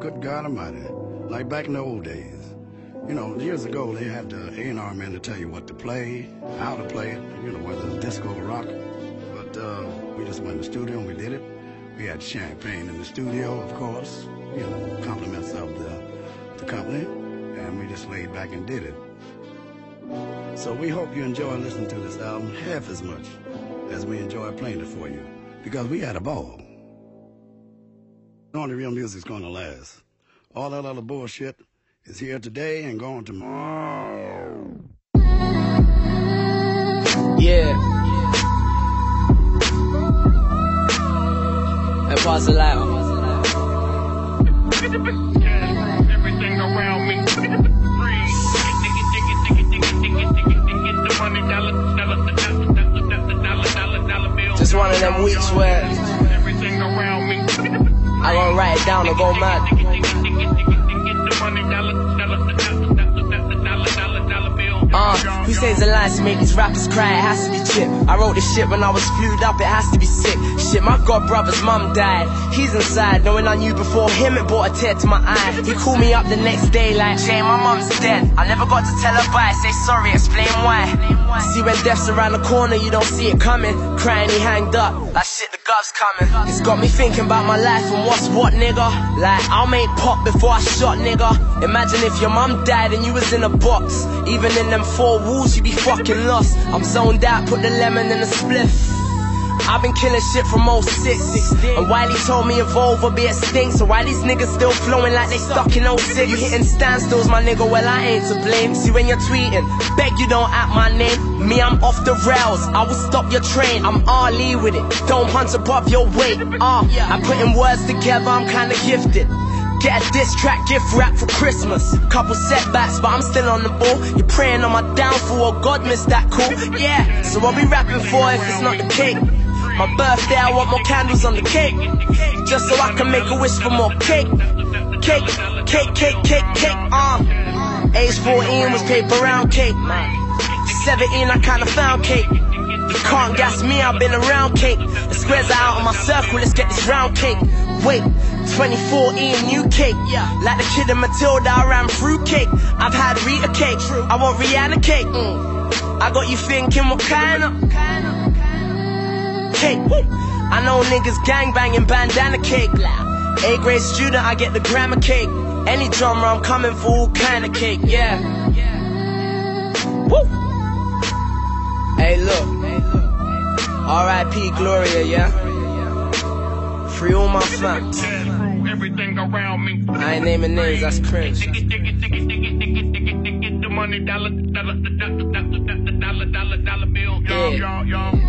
Good God Almighty, like back in the old days. You know, years ago they had the A&R man to tell you what to play, how to play it, you know, whether it's disco or rock. But we just went in the studio and we did it. We had champagne in the studio, of course, you know, compliments of the company, and we just laid back and did it. So we hope you enjoy listening to this album half as much as we enjoy playing it for you, because we had a ball. Only real music's gonna last. All that other bullshit is here today and gone tomorrow. Yeah. And pass it out. Everything around me. Just one of them weeks where Everything around me. I gonna write it down or go mad. Who says the lines to make these rappers cry? It has to be Chip. I wrote this shit when I was flued up, it has to be sick. Shit, my god brother's mum died. He's inside, knowing I knew before him, it brought a tear to my eye. He called me up the next day like, Jay, my mum's dead. I never got to tell her bye, say sorry, explain why. See, when death's around the corner, you don't see it coming. Crying, he hanged up, like shit, the gov's coming. It's got me thinking about my life and what's what, nigga. Like, I'll make pop before I shot, nigga. Imagine if your mum died and you was in a box. Even in them four walls, you be fucking lost. I'm zoned out, put the lemon in the spliff. I've been killing shit from 06. And Wiley told me evolve or be extinct. So why these niggas still flowing like they stuck in 06? You hitting standstills, my nigga, well I ain't to blame. See when you're tweeting, beg you don't at my name. Me, I'm off the rails, I will stop your train. I'm Ali with it, don't punch above your weight. I'm putting words together, I'm kinda gifted. Get a diss track, gift wrap for Christmas. Couple setbacks, but I'm still on the ball. You're praying on my downfall, oh God, miss that cool. Yeah, so I'll be rapping for if it's not the cake. My birthday, I want more candles on the cake, just so I can make a wish for more cake. Cake, cake, cake, cake, cake, Age 14 was paper round cake. 17, I kinda found cake. You can't gas me, I've been around cake. The squares are out of my circle, let's get this round cake. Wait, 2014 new cake. Like the kid in Matilda, I ran through cake. I've had Rita cake, I want Rihanna cake. I got you thinking what kind of cake? I know niggas gangbanging bandana cake. A-grade student, I get the grammar cake. Any drummer, I'm coming for all kind of cake, yeah. Woo! Hey look, R.I.P. Gloria, yeah? Free all my fam. Everything around me. I ain't naming names, that's cringe. The money, dollar bill. Yeah.